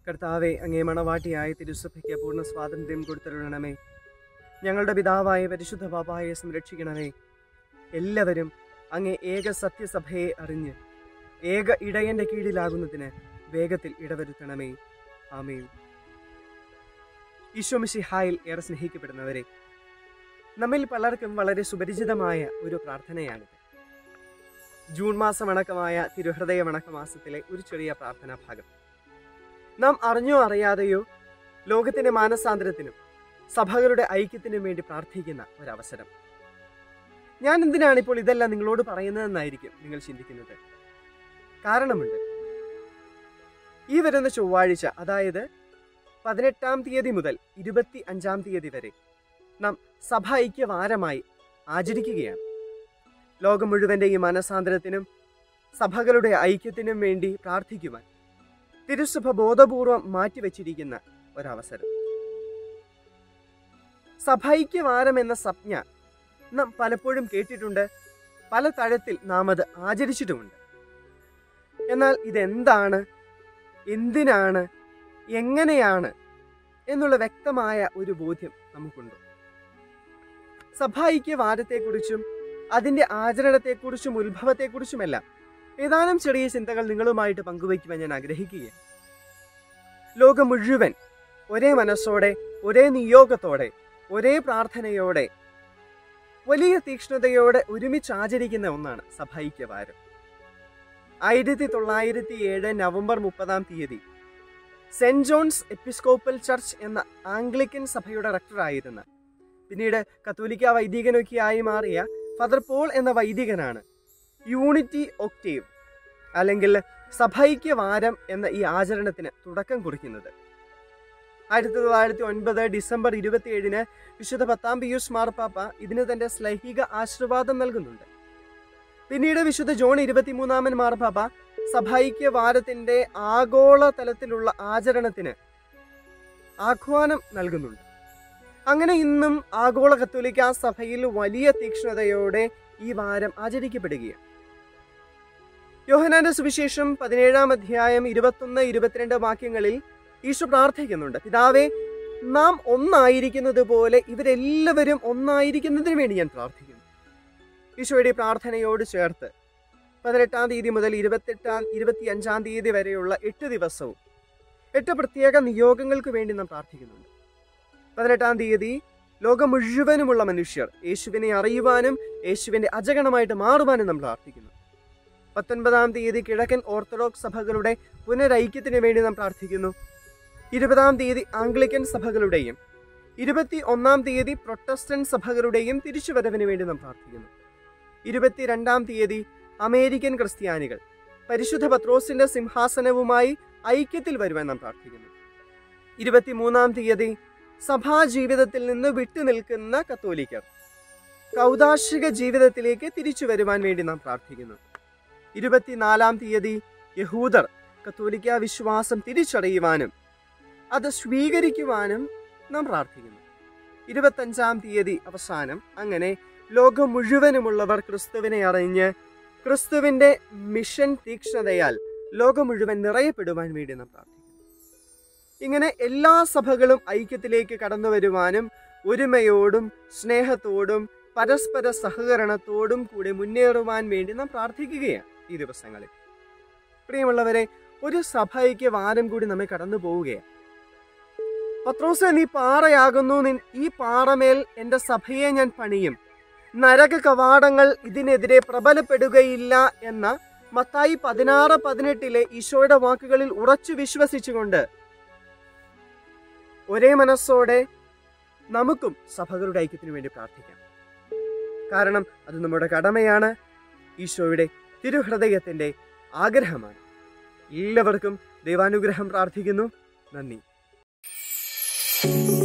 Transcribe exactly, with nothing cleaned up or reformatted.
കർത്താവെ, അങ്ങേ മണവാട്ടിയായ തിരുസഭയ്ക്ക് പൂർണ്ണ സ്വാതന്ത്ര്യം കൊടുത്തരുളണമേ. ഞങ്ങളുടെ പിതാവായ പരിശുദ്ധ പാപ്പായെ സംരക്ഷിക്കണമേ. എല്ലാവരും അങ്ങേ ഏക സത്യസഭയെ അറിഞ്ഞ് ഏക ഇടയന്റെ കീഴിലാകുന്നതിന് വേഗത്തിൽ ഇടവരുത്തണമേ. ആമേൻ. ഈശോ മിശിഹായിൽ ഏറെ സ്നേഹിക്കപ്പെടുന്നവരെ, നമ്മിൽ പലർക്കും വളരെ സുപരിചിതമായ ഒരു പ്രാർത്ഥനയാണിത്. ജൂൺ മാസമണക്കമായ തിരുഹൃദയ വണക്കമാസത്തിലെ ഒരു ചെറിയ പ്രാർത്ഥനാ ഭാഗം. നാം അറിഞ്ഞോ അറിയാതെയോ ലോകത്തിന്റെ മാനസാന്തരത്തിനും സഭകളുടെ ഐക്യത്തിനും വേണ്ടി പ്രാർത്ഥിക്കുന്ന ഒരവസരം. ഞാൻ എന്തിനാണ് ഇപ്പോൾ ഇതെല്ലാം നിങ്ങളോട് പറയുന്നതെന്നായിരിക്കും നിങ്ങൾ ചിന്തിക്കുന്നത്. കാരണമുണ്ട്. ഈ വരുന്ന ചൊവ്വാഴ്ച, അതായത് പതിനെട്ടാം തീയതി മുതൽ ഇരുപത്തി അഞ്ചാം തീയതി വരെ നാം സഭ ഐക്യ വാരമായി ആചരിക്കുകയാണ്. ലോകം മുഴുവൻ്റെയും മനസാന്തരത്തിനും സഭകളുടെ ഐക്യത്തിനും വേണ്ടി പ്രാർത്ഥിക്കുവാൻ തിരുസഭ ബോധപൂർവം മാറ്റിവെച്ചിരിക്കുന്ന ഒരവസരം. സഭൈക്യ വാരം എന്ന സംജ്ഞ നാം പലപ്പോഴും കേട്ടിട്ടുണ്ട്, പല തരത്തിൽ നാം അത് ആചരിച്ചിട്ടുമുണ്ട്. എന്നാൽ ഇതെന്താണ്, എന്തിനാണ്, എങ്ങനെയാണ് എന്നുള്ള വ്യക്തമായ ഒരു ബോധ്യം നമുക്കുണ്ട്. സഭൈക്യ വാരത്തെക്കുറിച്ചും അതിൻ്റെ ആചരണത്തെക്കുറിച്ചും ഉത്ഭവത്തെക്കുറിച്ചുമെല്ലാം ഏതാനും ചെറിയ ചിന്തകൾ നിങ്ങളുമായിട്ട് പങ്കുവയ്ക്കുവാൻ ഞാൻ ആഗ്രഹിക്കുകയാണ്. ലോകം മുഴുവൻ ഒരേ മനസ്സോടെ, ഒരേ നിയോഗത്തോടെ, ഒരേ പ്രാർത്ഥനയോടെ, വലിയ തീക്ഷ്ണതയോടെ ഒരുമിച്ച് ആചരിക്കുന്ന ഒന്നാണ് സഭൈക്യവാരം. ആയിരത്തി തൊള്ളായിരത്തി ഏഴ് നവംബർ മുപ്പതാം തീയതി സെന്റ് ജോൺസ് എപ്പിസ്കോപ്പൽ ചർച്ച് എന്ന ആംഗ്ലിക്കൻ സഭയുടെ റക്ടറായിരുന്ന, പിന്നീട് കത്തോലിക്ക വൈദികനൊക്കെയായി മാറിയ ഫാദർ പോൾ എന്ന വൈദികനാണ് യൂണിറ്റി ഒക്ടേവ് അല്ലെങ്കിൽ സഭൈക്യ വാരം എന്ന ഈ ആചരണത്തിന് തുടക്കം കുറിക്കുന്നത്. ആയിരത്തി തൊള്ളായിരത്തി ഒൻപത് ഡിസംബർ ഇരുപത്തി ഏഴിന് വിശുദ്ധ പത്താം പിയൂസ് മാർപ്പാപ്പ ഇതിന് തന്റെ ശ്ലൈഹിക ആശീർവാദം നൽകുന്നുണ്ട്. പിന്നീട് വിശുദ്ധ ജോൺ ഇരുപത്തിമൂന്നാമൻ മാർപ്പാപ്പ സഭൈക്യ വാരത്തിന്റെ ആഗോള തലത്തിലുള്ള ആചരണത്തിന് ആഹ്വാനം നൽകുന്നുണ്ട്. അങ്ങനെ ഇന്നും ആഗോള കത്തോലിക്ക സഭയിൽ വലിയ തീക്ഷ്ണതയോടെ ഈ വാരം ആചരിക്കപ്പെടുകയാണ്. യോഹന്നാന്റെ സുവിശേഷം പതിനേഴാം അധ്യായം ഇരുപത്തൊന്ന് ഇരുപത്തിരണ്ട് വാക്യങ്ങളിൽ ഈശോ പ്രാർത്ഥിക്കുന്നുണ്ട്, പിതാവേ, നാം ഒന്നായിരിക്കുന്നത് പോലെ ഇവരെല്ലാവരും ഒന്നായിരിക്കുന്നതിന് വേണ്ടി ഞാൻ പ്രാർത്ഥിക്കുന്നു. ഈശോയുടെ പ്രാർത്ഥനയോട് ചേർത്ത് പതിനെട്ടാം തീയതി മുതൽ ഇരുപത്തെട്ടാം ഇരുപത്തി അഞ്ചാം തീയതി വരെയുള്ള എട്ട് ദിവസവും എട്ട് പ്രത്യേക നിയോഗങ്ങൾക്ക് വേണ്ടി നാം പ്രാർത്ഥിക്കുന്നുണ്ട്. പതിനെട്ടാം തീയതി ലോകം മുഴുവനുമുള്ള മനുഷ്യർ യേശുവിനെ അറിയുവാനും യേശുവിൻ്റെ അജഗണമായിട്ട് മാറുവാനും നാം പ്രാർത്ഥിക്കുന്നു. പത്തൊൻപതാം തീയതി കിഴക്കൻ ഓർത്തഡോക്സ് സഭകളുടെ പുനരൈക്യത്തിന് വേണ്ടി നാം പ്രാർത്ഥിക്കുന്നു. ഇരുപതാം തീയതി ആംഗ്ലിക്കൻ സഭകളുടെയും ഇരുപത്തി ഒന്നാം തീയതി പ്രൊട്ടസ്റ്റന്റ് സഭകളുടെയും തിരിച്ചുവരവിന് വേണ്ടി നാം പ്രാർത്ഥിക്കുന്നു. ഇരുപത്തിരണ്ടാം തീയതി അമേരിക്കൻ ക്രിസ്ത്യാനികൾ പരിശുദ്ധ പത്രോസിന്റെ സിംഹാസനവുമായി ഐക്യത്തിൽ വരുവാൻ നാം പ്രാർത്ഥിക്കുന്നു. ഇരുപത്തിമൂന്നാം തീയതി സഭാ ജീവിതത്തിൽ നിന്ന് വിട്ടുനിൽക്കുന്ന കത്തോലിക്കർ കൗദാശിക ജീവിതത്തിലേക്ക് തിരിച്ചു വരുവാൻ വേണ്ടി നാം പ്രാർത്ഥിക്കുന്നു. ഇരുപത്തിനാലാം തീയതി യഹൂദർ കത്തോലിക്ക വിശ്വാസം തിരിച്ചറിയുവാനും അത് സ്വീകരിക്കുവാനും നാം പ്രാർത്ഥിക്കുന്നു. ഇരുപത്തഞ്ചാം തീയതി അവസാനം അങ്ങനെ ലോകം മുഴുവനുമുള്ളവർ ക്രിസ്തുവിനെ അറിഞ്ഞ് ക്രിസ്തുവിൻ്റെ മിഷൻ തീക്ഷ്ണതയാൽ ലോകം മുഴുവൻ നിറയപ്പെടുവാൻ വേണ്ടി നാം പ്രാർത്ഥിക്കുന്നു. ഇങ്ങനെ എല്ലാ സഭകളും ഐക്യത്തിലേക്ക് കടന്നു വരുവാനും ഒരുമയോടും സ്നേഹത്തോടും പരസ്പര സഹകരണത്തോടും കൂടി മുന്നേറുവാൻ വേണ്ടി നാം പ്രാർത്ഥിക്കുകയാണ് ഈ ദിവസങ്ങളിൽ. പ്രിയമുള്ളവരെ, ഒരു സഭയ്ക്ക് വാരം കൂടി നമ്മെ കടന്നു പോവുകയാണ്. പത്രോസേ, നീ പാറയാകുന്നു, ഈ പാറമേൽ എൻ്റെ സഭയെ ഞാൻ പണിയും, നരക കവാടങ്ങൾ ഇതിനെതിരെ പ്രബലപ്പെടുകയില്ല എന്ന മത്തായി പതിനാറ് പതിനെട്ടിലെ ഈശോയുടെ വാക്കുകളിൽ ഉറച്ചു വിശ്വസിച്ചുകൊണ്ട് ഒരേ മനസ്സോടെ നമുക്കും സഭകളുടെ ഐക്യത്തിന് വേണ്ടി പ്രാർത്ഥിക്കാം. കാരണം അത് നമ്മുടെ കടമയാണ്, ഈശോയുടെ തിരുഹൃദയത്തിൻ്റെ ആഗ്രഹമാണ്. എല്ലാവർക്കും ദൈവാനുഗ്രഹം പ്രാർത്ഥിക്കുന്നു. നന്ദി.